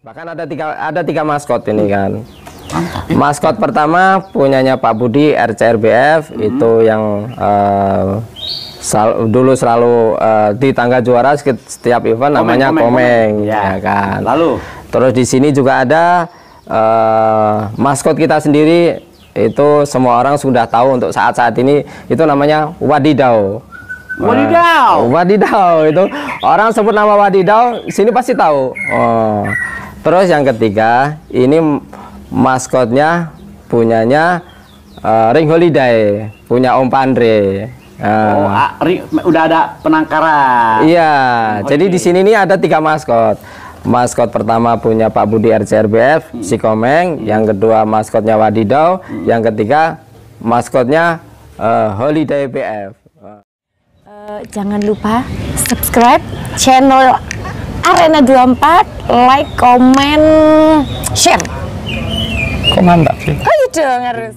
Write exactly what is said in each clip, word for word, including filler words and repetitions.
Bahkan ada tiga ada tiga maskot ini kan. Maskot pertama punyanya Pak Budi R C R B F, hmm. itu yang uh, sel, dulu selalu uh, di tangga juara setiap event, komeng, namanya komeng, komeng, komeng. Ya. Ya kan. Lalu terus di sini juga ada uh, maskot kita sendiri, itu semua orang sudah tahu untuk saat-saat ini, itu namanya Wadidau. Wadidau. Wadidau itu orang sebut nama Wadidau, sini pasti tahu. Oh. Terus yang ketiga, ini maskotnya punyanya uh, Ring Holiday, punya Om Pandre. Uh, oh, udah ada penangkaran. Iya, oh, jadi di sini nih ada tiga maskot. Maskot pertama punya Pak Budi R C R B F, hmm. si Komeng. Hmm. Yang kedua maskotnya Wadidau. Hmm. Yang ketiga maskotnya uh, Holiday B F. Uh, jangan lupa subscribe channel Arena dua puluh empat, like, komen, share. Kok mantap sih? Oh iya dong, harus.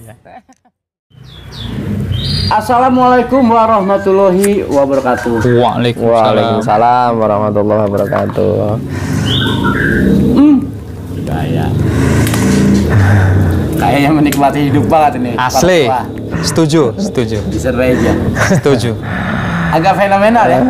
Assalamualaikum warahmatullahi wabarakatuh. Waalaikumsalam warahmatullahi wabarakatuh. Hmm. Kayak kayaknya menikmati hidup banget ini. Asli. Setuju, setuju. Bisa aja. Setuju. Agak fenomenal ya.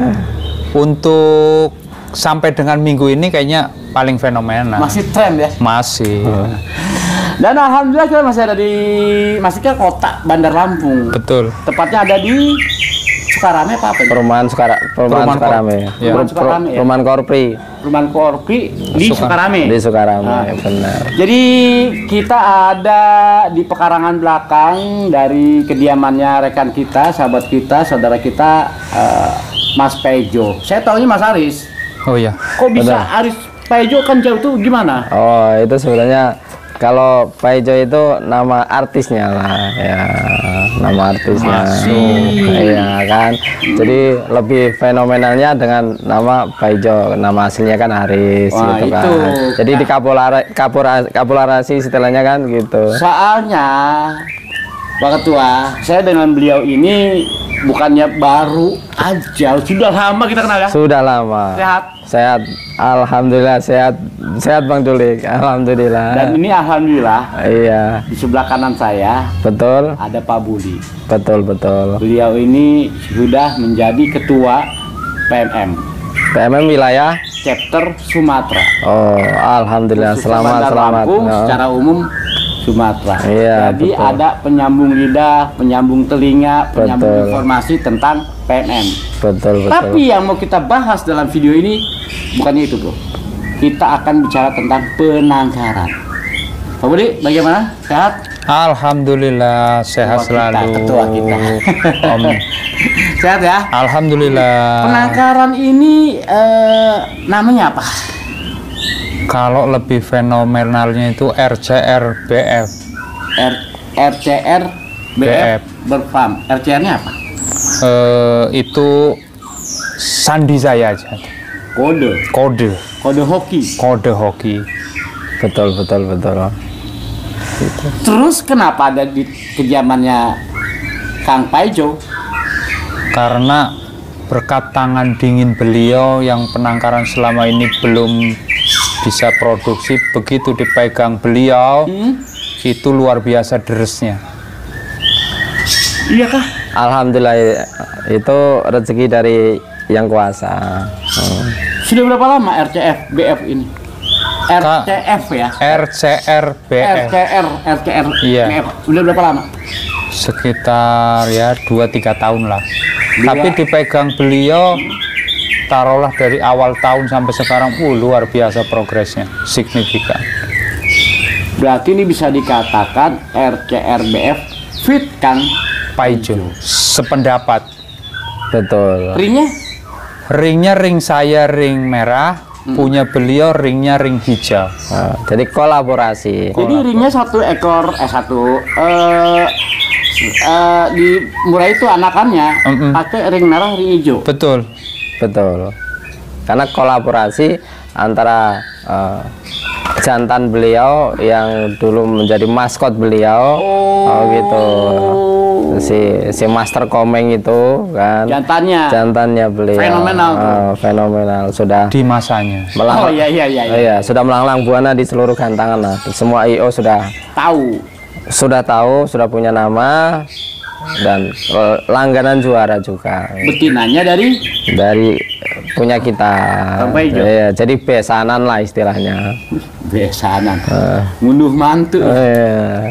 Untuk sampai dengan minggu ini kayaknya paling fenomenal. Masih tren ya? Masih. Dan alhamdulillah kita masih ada di masih ke kota Bandar Lampung. Betul. Tepatnya ada di Sukarame apa apa? Perumahan Sukara, Perumahan Sukarame. Ya. Perumahan Sukarame. Ya? Perumahan Korpri. Perumahan Korpri di Suka Sukarame. Di Sukarame, nah. Benar. Jadi kita ada di pekarangan belakang dari kediamannya rekan kita, sahabat kita, saudara kita, uh, Mas Pejo. Saya tahunya Mas Aris. Oh iya. Kok bisa benar. Aris Pejo kan jauh tuh gimana? Oh, itu sebenarnya kalau Pejo itu nama artisnya lah, ya, nama artisnya. Iya kan. Jadi lebih fenomenalnya dengan nama Pejo, nama aslinya kan Aris. Wah, gitu kan. Itu. Jadi di kapulasi istilahnya kan gitu. Soalnya Pak Ketua, saya dengan beliau ini bukannya baru aja, sudah lama kita kenal ya? Sudah lama. Sehat? Sehat, alhamdulillah sehat, sehat Bang Dulik, alhamdulillah. Dan ini alhamdulillah. Iya. Di sebelah kanan saya. Betul. Ada Pak Budi. Betul betul. Beliau ini sudah menjadi ketua P M M. P M M wilayah chapter Sumatera. Oh, alhamdulillah. Khusus selamat Bandar selamat. Lampung, no. Secara umum Sumatera. Iya, jadi betul. ada penyambung lidah, penyambung telinga, penyambung betul. Informasi tentang P M M. Betul, betul. Tapi yang mau kita bahas dalam video ini bukannya itu, Bro. Kita akan bicara tentang penangkaran. Pak Budi, bagaimana? Sehat? Alhamdulillah, sehat ketua selalu. Kita, ketua kita. Om. Sehat ya? Alhamdulillah. Penangkaran ini eh, namanya apa? Kalau lebih fenomenalnya itu R C R B F. R, R C R B F berfam. R C R-nya apa? Uh, itu sandi saya aja. Kode. Kode. Kode hoki. Kode hoki. Betul betul betul. Terus kenapa ada di kediamannya Kang Pejo? Karena berkat tangan dingin beliau yang penangkaran selama ini belum bisa produksi, begitu dipegang beliau hmm? itu luar biasa deresnya. Iya kah? Alhamdulillah, itu rezeki dari yang kuasa. Hmm. Sudah berapa lama R C F B F ini? R C F ya? R C R B F. R C R R C R iya. B F. Sudah berapa lama? Sekitar ya dua tiga tahun lah. Dua. Tapi dipegang beliau taruhlah dari awal tahun sampai sekarang, uh, luar biasa progresnya, signifikan. Berarti ini bisa dikatakan R C R B F fit Kang Pejo. Sependapat. Betul. Ringnya? Ringnya ring saya ring merah, hmm. punya beliau ringnya ring hijau. Nah, jadi kolaborasi. Jadi ringnya satu ekor, eh satu. Uh, uh, di mulai itu anakannya mm -mm. pakai ring merah, ring hijau. Betul. Betul. Karena kolaborasi antara uh, jantan beliau yang dulu menjadi maskot beliau. Oh, oh gitu. Si si Master Komeng itu kan. Jantannya. Jantannya beliau. Fenomenal. Oh, fenomenal sudah di masanya. Oh melanglang, iya iya iya. iya, sudah melanglang buana di seluruh gantangan lah. Semua I O sudah Tahu. sudah tahu, sudah punya nama dan eh, langganan juara juga. Betinanya dari Dari punya kita. Sampai hijau. Iya, jadi besanan lah istilahnya. besanan. Eh. Ngunduh mantu. Iya.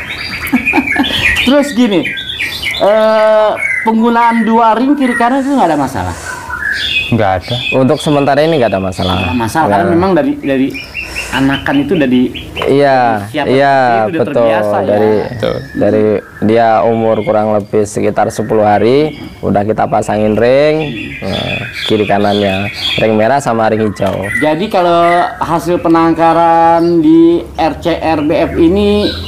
Terus gini, eh, penggunaan dua ring kiri kanan itu nggak ada masalah. Nggak ada. Untuk sementara ini nggak ada masalah. Nggak masalah Ya. karena memang dari dari anakan itu dari Iya, Siapa iya seperti itu udah betul. terbiasa ya. Dari Betul. dari dia umur kurang lebih sekitar sepuluh hari, udah kita pasangin ring eh, kiri kanannya, ring merah sama ring hijau. Jadi kalau hasil penangkaran di R C R B F ini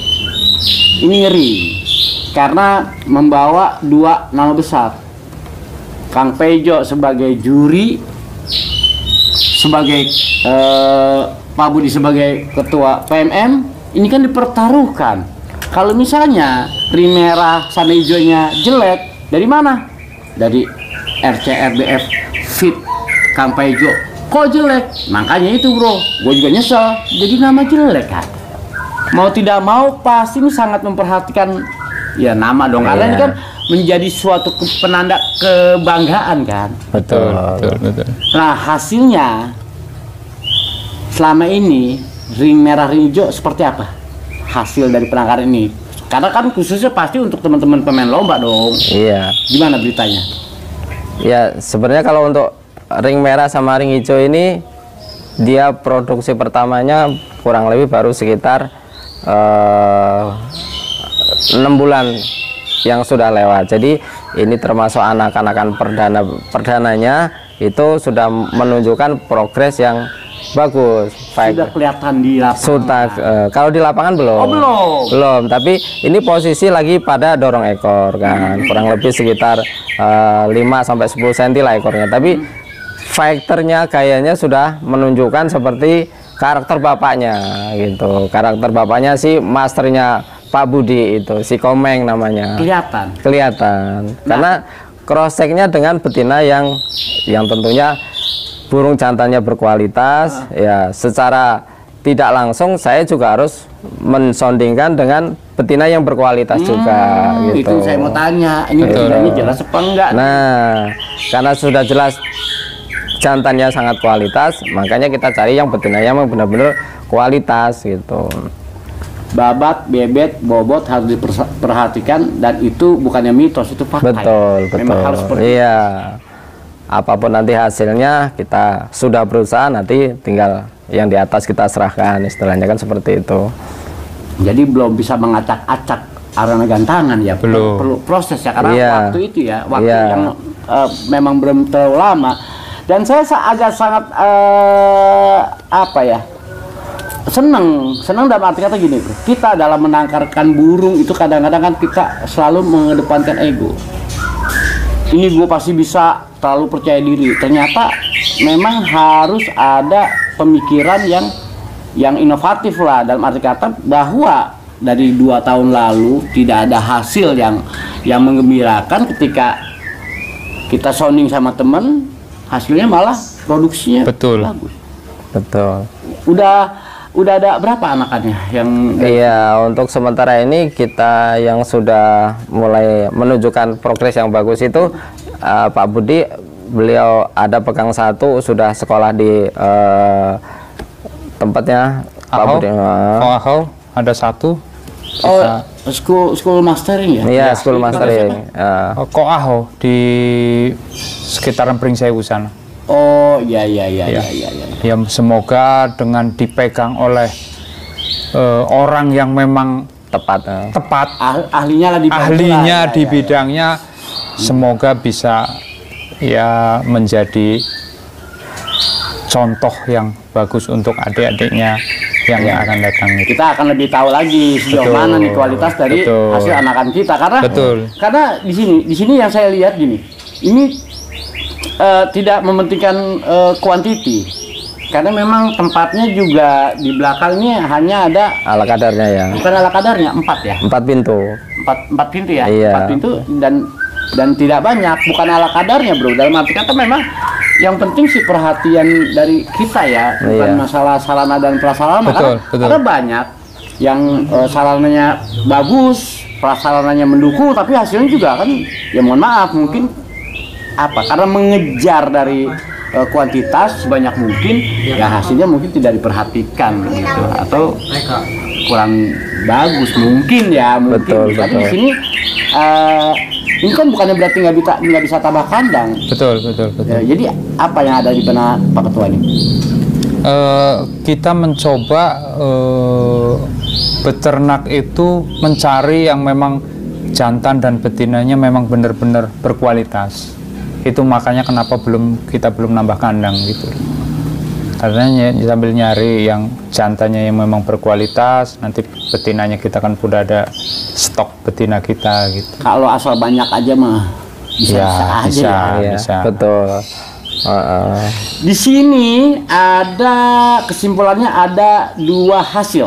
ini ngeri karena membawa dua nama besar. Kang Pejo sebagai juri, sebagai eh, Pak Budi sebagai ketua P M M, ini kan dipertaruhkan. Kalau misalnya ring merah sana hijaunya jelek, dari mana? Dari R C R B F Fit Kang Pejo. Kok jelek? Makanya itu bro, gue juga nyesel. Jadi nama jelek kan. Mau tidak mau pasti ini sangat memperhatikan ya nama dong. Karena ini kan menjadi suatu ke- penanda kebanggaan kan. Betul. Betul, betul. Nah hasilnya selama ini ring merah ring hijau seperti apa hasil dari penangkaran ini? Karena kan khususnya pasti untuk teman-teman pemain lomba dong. Iya. Gimana beritanya? Ya sebenarnya kalau untuk ring merah sama ring hijau ini dia produksi pertamanya kurang lebih baru sekitar eh, enam bulan yang sudah lewat. Jadi ini termasuk anak-anakan perdana perdananya itu sudah menunjukkan progres yang bagus. Baik. Sudah kelihatan di lapangan. Sudah, eh, kalau di lapangan belum. Oh, belum. Belum, tapi ini posisi lagi pada dorong ekor kan. Kurang lebih sekitar eh, lima sampai sepuluh sentimeter lah ekornya. Tapi fighternya kayaknya sudah menunjukkan seperti karakter bapaknya gitu. Karakter bapaknya si masternya Pak Budi itu, si Komeng namanya. Kelihatan. Kelihatan. Karena cross check-nya dengan betina yang yang tentunya burung jantannya berkualitas, ya secara tidak langsung saya juga harus mensondingkan dengan betina yang berkualitas juga Hmm, gitu. Itu saya mau tanya, ini Betul. betinanya jelas apa enggak? Nah, karena sudah jelas jantannya sangat kualitas, makanya kita cari yang betinanya memang benar-benar kualitas gitu. Babat, bebet, bobot harus diperhatikan dan itu bukannya mitos, itu fakta. Betul, ya? betul. Memang harus seperti Iya. Apapun nanti hasilnya kita sudah berusaha, nanti tinggal yang di atas kita serahkan, istilahnya kan seperti itu. Jadi belum bisa mengacak-acak arena gantangan ya, Belum. perlu proses ya karena Iya. waktu itu ya, waktu Iya. yang eh, memang belum terlalu lama. Dan saya sa- agak sangat eh, apa ya, senang, senang dalam arti kata gini, bro. Kita dalam menangkarkan burung itu kadang-kadang kan kita selalu mengedepankan ego. Ini gue pasti bisa, terlalu percaya diri. Ternyata memang harus ada pemikiran yang yang inovatif lah, dalam arti kata bahwa dari dua tahun lalu tidak ada hasil yang yang menggembirakan. Ketika kita sounding sama temen, hasilnya malah produksinya Betul. bagus. Betul. Udah udah ada berapa anakannya yang Iya, untuk sementara ini kita yang sudah mulai menunjukkan progres yang bagus itu eh, Pak Budi, beliau ada pegang satu, sudah sekolah di eh, tempatnya Pak Ahau, Budi. eh, oh, Ahau, ada satu. oh school school mastering ya? Iya, school mastering. Eh, Oh, kok Ahau di sekitaran Pringsewu sana. Oh iya iya iya Ya. iya iya. iya. Ya semoga dengan dipegang oleh eh, orang yang memang tepat. eh. tepat, Ah- ahlinya lah di bidang ahlinya lah, ya, di ya, ya. bidangnya, semoga bisa ya menjadi contoh yang bagus untuk adik-adiknya yang akan datang itu. Kita akan lebih tahu lagi sejauh Betul. mana nih kualitas dari Betul. hasil anakan kita, karena Betul. karena di sini di sini yang saya lihat gini, ini eh, tidak mementingkan eh, kuantiti, karena memang tempatnya juga di belakangnya hanya ada ala kadarnya ya. bukan ala kadarnya empat ya. Empat pintu. Empat empat pintu ya. Iya. Empat pintu dan dan tidak banyak, bukan ala kadarnya bro. Dalam arti kata memang yang penting sih perhatian dari kita ya, bukan Iya. masalah sarana dan prasarana. Betul, karena, betul. karena banyak yang uh, sarananya bagus, prasarananya mendukung, tapi hasilnya juga kan ya mohon maaf mungkin apa karena mengejar dari uh, kuantitas sebanyak mungkin ya hasilnya mungkin tidak diperhatikan gitu atau kurang bagus mungkin ya mungkin. Betul, Tapi betul. di sini uh, ini kan bukannya berarti nggak bisa nggak bisa tambah kandang. Betul, betul, betul. Ya, jadi apa yang ada di benak Pak Ketua ini? Eh, kita mencoba eh, beternak itu mencari yang memang jantan dan betinanya memang benar-benar berkualitas. Itu makanya kenapa belum kita belum nambah kandang gitu. Karena ny- sambil nyari yang jantannya yang memang berkualitas, nanti betinanya kita kan udah ada stok betina kita gitu. Kalau asal banyak aja mah bisa, Ya, bisa aja bisa. ya. Iya, bisa. betul. Heeh. Di sini ada kesimpulannya ada dua hasil.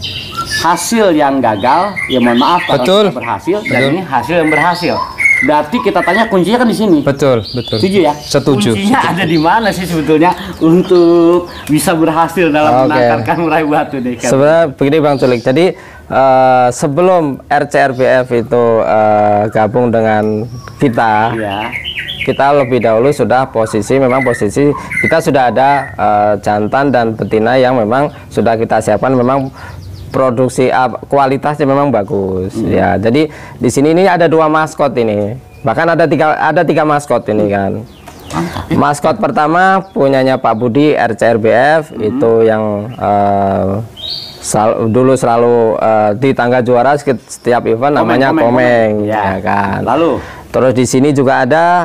Hasil yang gagal, ya mohon maaf kalau Betul. tidak berhasil, dan Betul. ini hasil yang berhasil. Berarti kita tanya kuncinya kan di sini. Betul, betul. Setuju ya? Setuju. Kuncinya ada di mana sih sebetulnya untuk bisa berhasil dalam Oke. menangkarkan meraih batu deh? Kan? Sebenarnya begini Bang Culik. Jadi eh, sebelum R C R B F itu eh, gabung dengan kita, Ya. kita lebih dahulu sudah posisi memang posisi kita sudah ada eh, jantan dan betina yang memang sudah kita siapkan memang produksi uh, kualitasnya memang bagus ya. Jadi di sini ini ada dua maskot ini, bahkan ada tiga ada tiga maskot ini kan. Maskot pertama punyanya Pak Budi R C R B F itu yang uh, sal- dulu selalu uh, di tangga juara setiap event namanya komeng, Komeng, komeng. ya kan. Lalu Terus di sini juga ada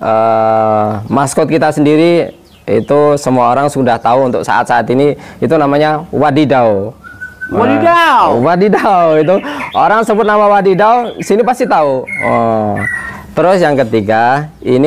uh, maskot kita sendiri itu semua orang sudah tahu untuk saat-saat ini itu namanya Wadidau. Wadidaw. Wadidau itu orang sebut nama Wadidau sini pasti tahu. Oh. Terus yang ketiga ini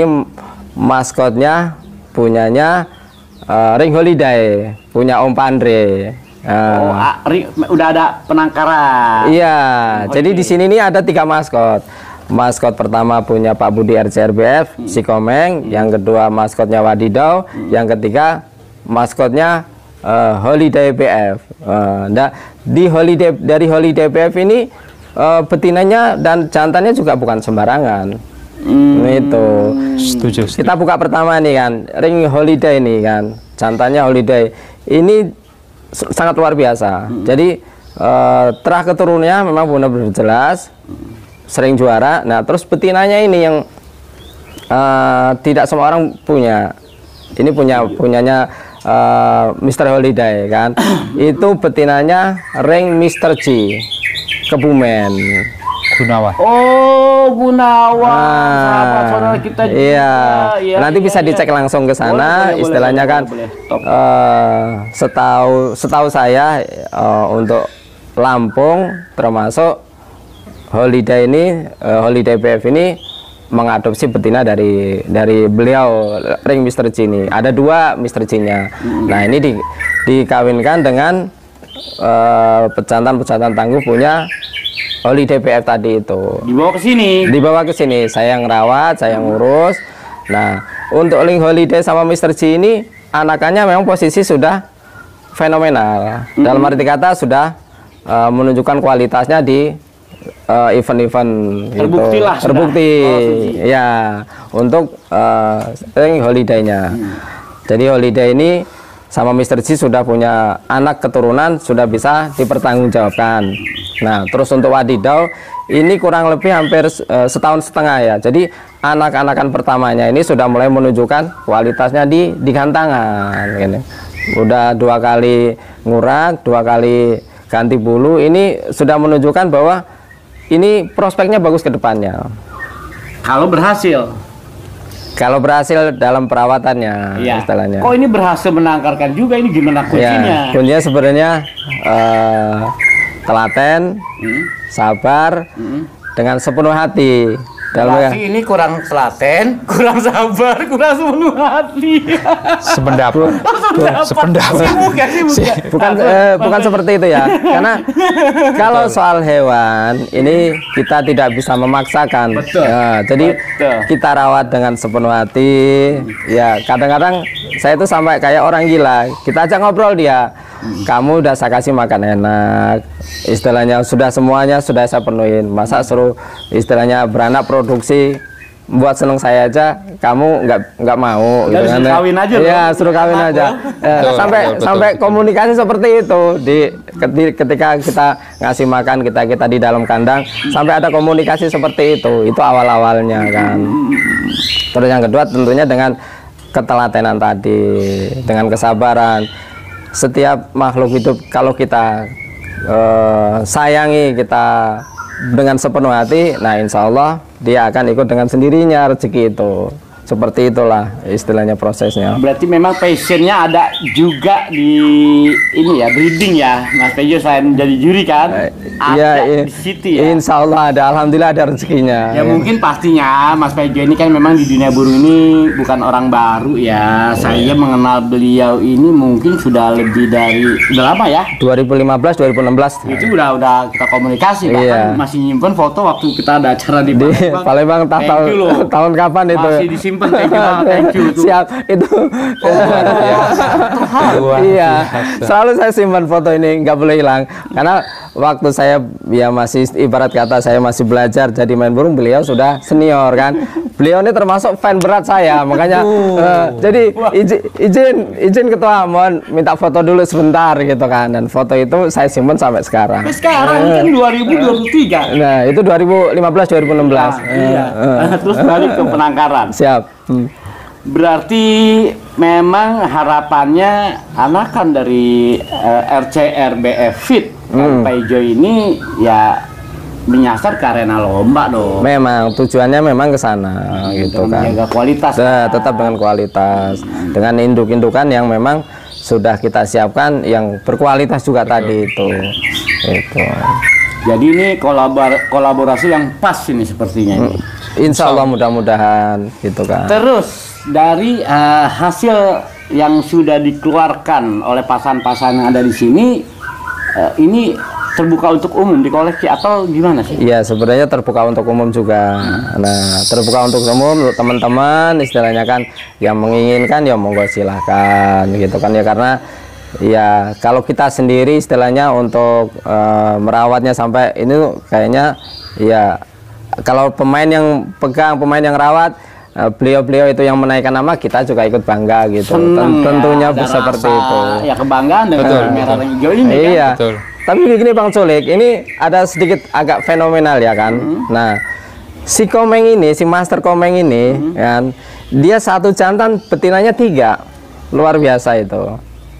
maskotnya punyanya uh, Ring Holiday, punya Om Pandre. Uh, Oh, ah, ri- udah ada penangkaran. Iya, Oke. jadi di sini ini ada tiga maskot. Maskot pertama punya Pak Budi R C R B F, si Komeng. Yang kedua maskotnya Wadidau. Yang ketiga maskotnya eh, Holiday B F. Eh, nah, di Holiday dari Holiday B F ini eh, betinanya dan jantannya juga bukan sembarangan. Hmm. Itu. Setuju. setuju. Kita buka pertama nih kan, Ring Holiday nih kan, jantannya Holiday. Ini s- sangat luar biasa. Jadi eh, terah keturunannya memang benar-benar jelas, sering juara. Nah terus betinanya ini yang eh, tidak semua orang punya. Ini punya punyanya eh, Mister Holiday kan. Itu betinanya Ring Mister G Kebumen. Gunawan. Oh, Gunawan, Ah, sahabat saudara kita juga. iya. Iya, Nanti iya, bisa iya. dicek langsung ke sana. Boleh, boleh, Istilahnya boleh, kan boleh, boleh. Top. eh, setahu setahu saya eh, untuk Lampung termasuk Holiday ini eh, Holiday B F ini mengadopsi betina dari dari beliau Ring Mister G ini. Ada dua Mister G-nya. Nah, ini di, dikawinkan dengan eh, pejantan-pejantan tangguh punya Holiday B F tadi itu. Dibawa ke sini. Dibawa ke sini, saya yang rawat, saya yang ngurus. Nah, untuk Ring Holiday sama Mister G ini anakannya memang posisi sudah fenomenal. Dalam arti kata sudah eh, menunjukkan kualitasnya di eh, event-event Terbukti gitu. lah sudah. Terbukti. Oh, suci. Ya, untuk eh, Ring Holiday-nya. Jadi Holiday ini sama Mister G sudah punya anak keturunan, sudah bisa dipertanggungjawabkan. Nah, terus untuk Wadidau ini kurang lebih hampir eh, setahun setengah ya. Jadi anak-anakan pertamanya ini sudah mulai menunjukkan kualitasnya di di gantangan. Gini. Udah dua kali ngurak, dua kali ganti bulu. Ini sudah menunjukkan bahwa ini prospeknya bagus ke depannya. Kalau berhasil. Kalau berhasil dalam perawatannya, Iya. istilahnya. Kok ini berhasil menangkarkan juga ini gimana kuncinya? Ya, kuncinya sebenarnya eh, telaten, Hmm. sabar, Hmm. dengan sepenuh hati. dalam Berarti ini kurang telaten, kurang sabar, kurang sepenuh hati. Sependapat. Sependapat. Sibuk ya, sibuk ya. bukan eh, bukan seperti itu ya, karena kalau soal hewan ini kita tidak bisa memaksakan. Betul. Ya, jadi Betul. kita rawat dengan sepenuh hati. Ya kadang-kadang saya itu sampai kayak orang gila, kita ajak ngobrol dia, kamu udah saya kasih makan enak, istilahnya sudah semuanya sudah saya penuhin, masa suruh istilahnya beranak produksi buat seneng saya aja kamu nggak nggak mau Jadi gitu kan suruh ya. kawin aja Iya, loh. suruh kawin Enak aja. loh. Ya, Betul, sampai betul, betul, sampai betul. komunikasi seperti itu di keti- ketika kita ngasih makan kita kita di dalam kandang sampai ada komunikasi seperti itu. Itu awal-awalnya kan. Terus yang kedua tentunya dengan ketelatenan tadi, dengan kesabaran. Setiap makhluk hidup kalau kita eh, sayangi, kita dengan sepenuh hati, nah insya Allah dia akan ikut dengan sendirinya rezeki itu. Seperti itulah istilahnya prosesnya. Berarti memang passionnya ada juga di ini ya, breeding ya, Mas Pejo selain jadi juri kan? Ada Iya, di situ ya. insya Allah ada, alhamdulillah ada rezekinya. Ya mungkin pastinya Mas Pejo ini kan memang di dunia burung ini bukan orang baru ya. Saya mengenal beliau ini mungkin sudah lebih dari udah lama ya. dua ribu lima belas dua ribu enam belas Itu udah udah kita komunikasi, bahkan Iya. masih nyimpen foto waktu kita ada acara di di Palembang. Palembang tak Thank tahu you loh. tahun kapan itu. Masih disimpan, thank you banget, thank you tuh. Siap itu. Luar Iya, biasa. selalu saya simpan foto ini, nggak boleh hilang. Karena waktu saya ya masih ibarat kata saya masih belajar jadi main burung, beliau sudah senior kan. Beliau ini termasuk fan berat saya, makanya eh, jadi izin, izin izin ketua, mohon minta foto dulu sebentar gitu kan. Dan foto itu saya simpan sampai sekarang. Tapi sekarang ini kan dua ribu dua puluh tiga. Nah, itu dua ribu lima belas dua ribu enam belas. Nah, iya. Terus balik ke penangkaran. Siap. Hmm. Berarti memang harapannya anakan dari eh, R C R B F Fit Hmm. Pejo ini ya menyasar ke arena lomba dong. Memang tujuannya memang ke sana gitu kan. Menjaga kualitas. Nah, tetap dengan kualitas, dengan induk-indukan yang memang sudah kita siapkan yang berkualitas juga tadi itu. Itu. Jadi ini kolabor- kolaborasi yang pas ini sepertinya. ini. Insya Allah mudah-mudahan gitu kan. Terus dari eh, hasil yang sudah dikeluarkan oleh pasan-pasan yang ada di sini, eh, ini terbuka untuk umum di koleksi atau gimana sih? Iya, sebenarnya terbuka untuk umum juga. Nah, terbuka untuk umum untuk teman-teman istilahnya kan yang menginginkan ya monggo silahkan gitu kan ya, karena ya kalau kita sendiri istilahnya untuk eh, merawatnya sampai ini tuh kayaknya ya kalau pemain yang pegang, pemain yang rawat, eh, beliau-beliau itu yang menaikkan nama, kita juga ikut bangga gitu. Seneng Ten- Tentunya ya, ada seperti rasa, itu. Ya kebanggaan dengan Betul, merah betul. dan hijau ini kan. Iya. Betul. Tapi begini Bang Culik, ini ada sedikit agak fenomenal ya kan. Nah, si Komeng ini, si Master Komeng ini kan, dia satu jantan betinanya tiga, luar biasa itu.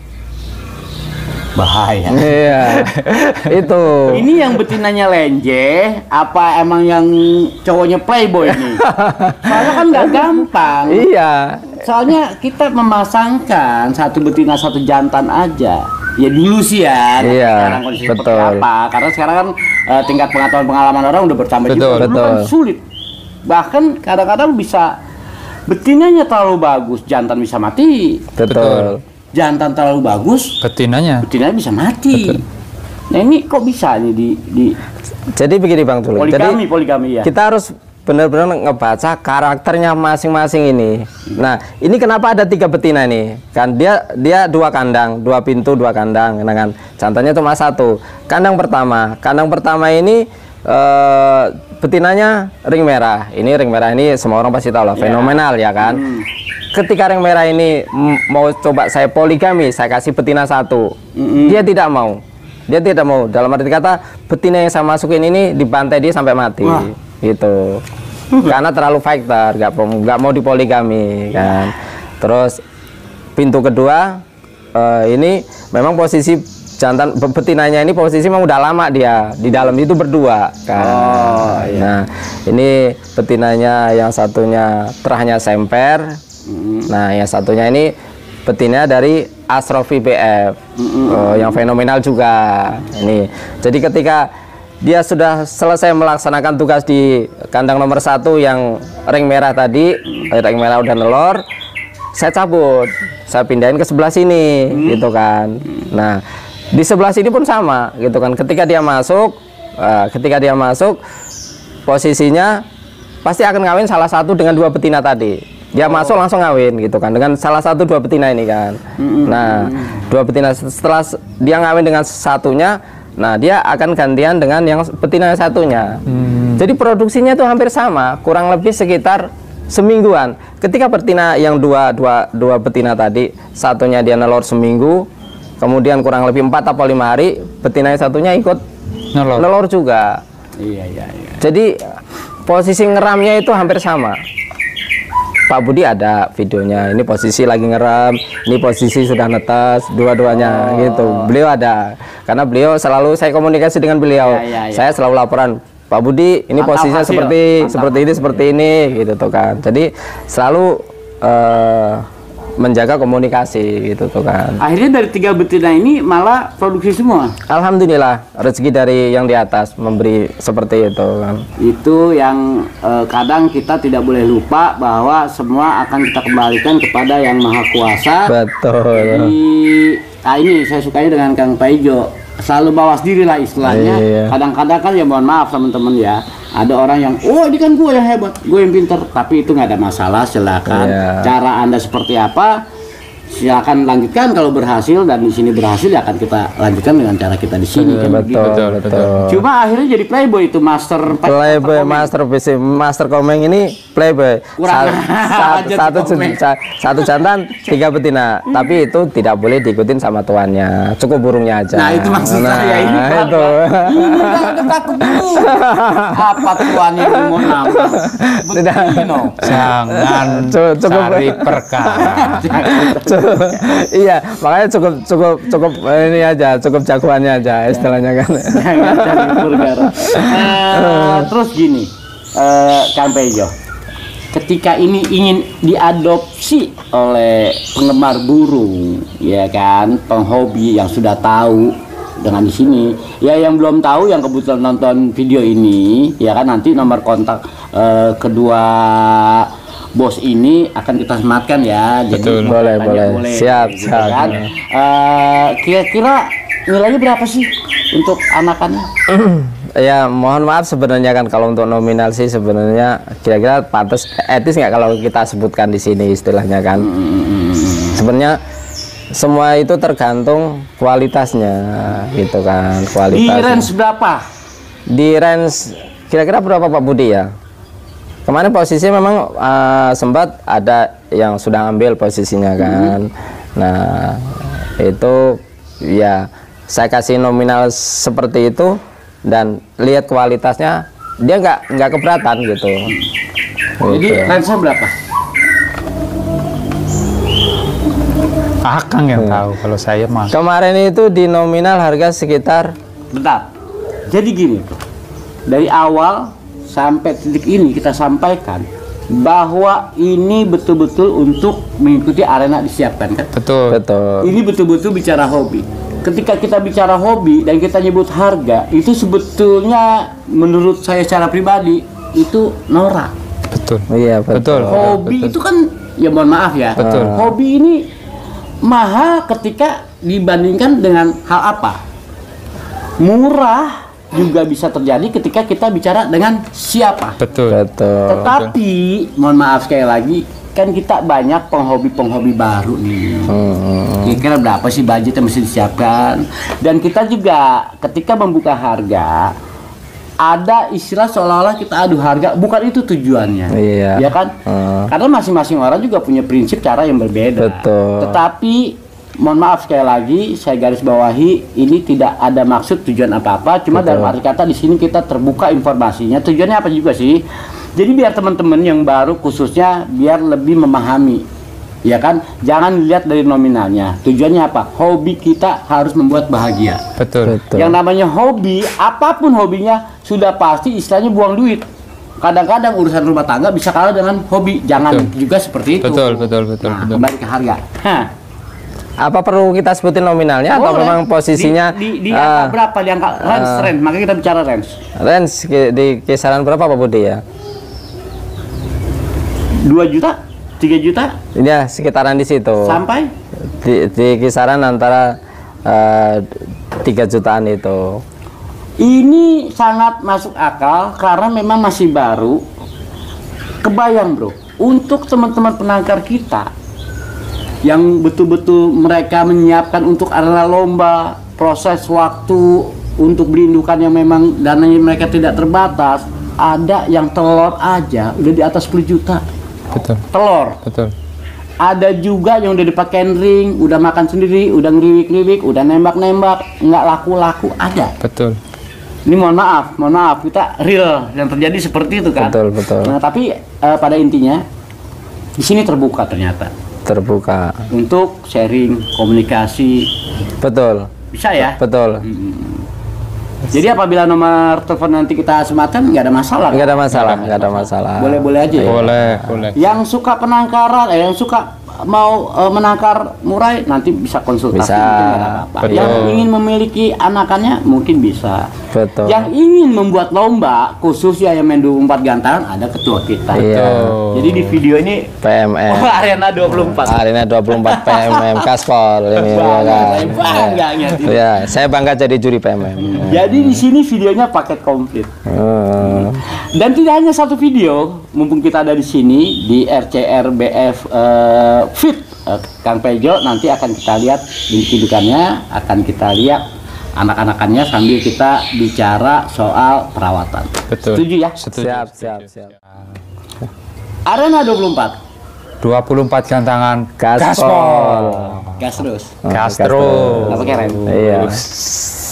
Bahaya. Iya, itu. Ini yang betinanya lenje, apa emang yang cowoknya playboy ini? Soalnya kan nggak gampang. Iya, Soalnya kita memasangkan satu betina satu jantan aja. Ya dulu sih ya. Tapi Iya, sekarang kondisi seperti betul. apa? Karena sekarang kan eh, tingkat pengetahuan pengalaman orang udah bertambah Betul, juga. Dulu kan betul. sulit. Bahkan kadang-kadang bisa betinanya terlalu bagus, jantan bisa mati. betul. Jantan terlalu bagus, Betinanya. betinanya bisa mati. Nah ini kok bisa nih di, di Jadi begini Bang Culik. Jadi poligami poligami ya? kita harus benar-benar ngebaca karakternya masing-masing ini. Nah, ini kenapa ada tiga betina nih? Kan dia dia dua kandang, dua pintu, dua kandang. Nah kan, contohnya cuma satu. Kandang pertama, kandang pertama ini eh, betinanya ring merah. Ini ring merah ini semua orang pasti tahu lah, fenomenal ya kan. Ketika ring merah ini mm, mau coba saya poligami, saya kasih betina satu, dia tidak mau. Dia tidak mau. Dalam arti kata, betina yang saya masukin ini dibantai dia sampai mati. Wah. Gitu. Karena terlalu fighter, nggak mau nggak mau dipoligami kan. Terus pintu kedua eh, ini memang posisi jantan be- betinanya ini posisi memang udah lama dia di dalam itu berdua kan. Oh, iya. Nah ini betinanya yang satunya terahnya semper. Nah yang satunya ini betina dari Asrofi B F eh, yang fenomenal juga ini. Jadi ketika dia sudah selesai melaksanakan tugas di kandang nomor satu yang ring merah tadi, ring merah udah nelor, saya cabut, saya pindahin ke sebelah sini, hmm. gitu kan. Nah, di sebelah sini pun sama, gitu kan. Ketika dia masuk, uh, ketika dia masuk, posisinya pasti akan ngawin salah satu dengan dua betina tadi. Dia oh. masuk langsung ngawin, gitu kan, dengan salah satu dua betina ini kan. Hmm. Nah, dua betina setelah dia ngawin dengan satunya, nah dia akan gantian dengan yang betina satunya. Hmm. Jadi produksinya itu hampir sama, kurang lebih sekitar semingguan. Ketika betina yang dua dua dua betina tadi, satunya dia nelor seminggu, kemudian kurang lebih empat atau lima hari, betina yang satunya ikut nelor, nelor juga. Iya iya iya. Jadi posisi ngeramnya itu hampir sama. Pak Budi ada videonya. Ini posisi lagi ngeram, ini posisi sudah netes, dua-duanya oh. gitu. Beliau ada, karena beliau selalu saya komunikasi dengan beliau. Ya, ya, ya. Saya selalu laporan, Pak Budi, ini mantap posisinya hasil. seperti mantap seperti hasil. ini seperti ini, gitu tuh kan. Jadi selalu uh, menjaga komunikasi, gitu tuh kan. Akhirnya dari tiga betina ini malah produksi semua. Alhamdulillah, rezeki dari yang di atas memberi seperti itu kan. Itu yang uh, kadang kita tidak boleh lupa bahwa semua akan kita kembalikan kepada yang maha kuasa. Betul. Jadi, nah ini saya sukanya dengan Kang Paijo. Selalu bawas diri lah istilahnya. Kadang-kadang kan ya mohon maaf teman-teman ya, ada orang yang oh ini kan gue yang hebat, gue yang pinter, tapi itu nggak ada masalah, silakan. Yeah. Cara Anda seperti apa silakan lanjutkan, kalau berhasil dan di sini berhasil ya akan kita lanjutkan dengan cara kita di sini. Betul, kan betul, betul, betul. Cuma akhirnya jadi playboy itu master playboy master master, master komeng ini playboy. Kurang satu satu, satu, satu jantan tiga betina, hmm. tapi itu tidak boleh diikutin sama tuannya, cukup burungnya aja. Nah itu maksud nah, saya ini nah, itu. Takut dulu. Apa tuannya ini mau nambah? Tidak. Jangan cukup cari perkara. Iya, makanya cukup cukup cukup ini aja, cukup jagoannya aja istilahnya kan. uh, terus gini, uh, Kang Paijo, ketika ini ingin diadopsi oleh penggemar burung, ya kan, penghobi yang sudah tahu dengan di sini, ya yang belum tahu, yang kebetulan nonton video ini, ya kan, nanti nomor kontak uh, kedua bos ini akan kita sematkan ya. Jadi betul, boleh, boleh. boleh. Siap, gitu siap. Kan? Uh, kira-kira nilainya berapa sih untuk anakannya? Ya, mohon maaf sebenarnya kan kalau untuk nominal sih sebenarnya kira-kira pantas etis nggak kalau kita sebutkan di sini istilahnya kan. Hmm. Sebenarnya semua itu tergantung kualitasnya gitu kan, kualitas. Di range berapa? Di range kira-kira berapa Pak Budi ya? Kemarin posisi memang uh, sempat ada yang sudah ambil posisinya kan. Hmm. Nah itu ya saya kasih nominal seperti itu dan lihat kualitasnya, dia nggak nggak keberatan gitu. Jadi range berapa? Akang yang hmm. tahu, kalau saya mah. Kemarin itu di nominal harga sekitar. Bentar. Jadi gini tuh, dari awal sampai titik ini kita sampaikan bahwa ini betul-betul untuk mengikuti arena disiapkan kan? Betul. Betul. Ini betul-betul bicara hobi. Ketika kita bicara hobi dan kita nyebut harga, itu sebetulnya menurut saya secara pribadi itu norak. Betul. Iya, betul. betul. Hobi betul. Itu kan ya mohon maaf ya. Betul. Hobi ini mahal ketika dibandingkan dengan hal apa? Murah juga bisa terjadi ketika kita bicara dengan siapa. Betul. Betul. Tetapi mohon maaf sekali lagi, kan kita banyak penghobi-penghobi baru nih. Hmm. Kira-kira berapa sih budget yang mesti disiapkan? Dan kita juga ketika membuka harga, ada istilah seolah-olah kita adu harga, bukan itu tujuannya. Iya. Ya kan? Hmm. Karena masing-masing orang juga punya prinsip cara yang berbeda. Betul. Tetapi mohon maaf sekali lagi, saya garis bawahi, ini tidak ada maksud tujuan apa-apa, cuma betul. Dalam arti kata di sini kita terbuka informasinya. Tujuannya apa juga sih? Jadi biar teman-teman yang baru khususnya biar lebih memahami, ya kan? Jangan lihat dari nominalnya. Tujuannya apa? Hobi kita harus membuat bahagia. Betul. Betul. Yang namanya hobi, apapun hobinya, sudah pasti istilahnya buang duit. Kadang-kadang urusan rumah tangga bisa kalah dengan hobi. Jangan betul. Juga seperti itu. Betul, betul, betul. Nah, betul. Kembali ke harga. Hah. Apa perlu kita sebutin nominalnya atau Boleh. memang posisinya di, di, di ah, angka berapa di angka range ah. range makanya kita bicara range range ki- di kisaran berapa Pak Budi ya? dua juta tiga juta Ya sekitaran di situ. sampai Di, di kisaran antara eh, tiga jutaan itu. ini sangat masuk akal karena memang masih baru. Kebayang bro, untuk teman-teman penangkar kita yang betul-betul mereka menyiapkan untuk arena lomba, proses waktu untuk beli indukan yang memang dananya mereka tidak terbatas, ada yang telur aja udah di atas sepuluh juta. Betul, Telur. betul. Ada juga yang udah dipakein ring, udah makan sendiri, udah ngeriwik-ngeriwik, udah nembak-nembak, nggak laku-laku, ada. Betul. Ini mohon maaf, mohon maaf, kita real yang terjadi seperti itu kan. Betul, betul. Nah, tapi eh, pada intinya di sini terbuka ternyata Terbuka. untuk sharing, komunikasi, Betul. bisa ya. Betul. Jadi apabila nomor telepon nanti kita sematkan nggak ada masalah. Nggak ada masalah, nggak ada masalah. Boleh-boleh aja. Ya? Boleh, boleh. Yang suka penangkaran, eh, yang suka mau eh, menangkar murai nanti bisa konsultasi. Bisa. mungkin nggak ada apa-apa. Betul. Yang ingin memiliki anakannya mungkin bisa. Betul. Yang ingin membuat lomba khususnya yang main dua puluh empat gantaran ada ketua kita. Iya. Jadi di video ini P M M. oh, Arena dua puluh empat. Arena dua puluh empat P M M Kaspol ini ya Bangga, kan. saya bangga ngeliat ini. Ya, saya bangga jadi juri P M M. Jadi di sini videonya paket komplit. Hmm. Dan tidak hanya satu video, mumpung kita ada di sini di R C R B F eh, Fit eh, Kang Pejo nanti akan kita lihat indukannya, akan kita lihat anak-anakannya sambil kita bicara soal perawatan. Betul. Setuju ya? Setuju. Siap, siap, siap. Arena dua puluh empat. dua puluh empat gantangan Gaspol. Gas terus. Gas terus. Nggak pakai rem. Iya.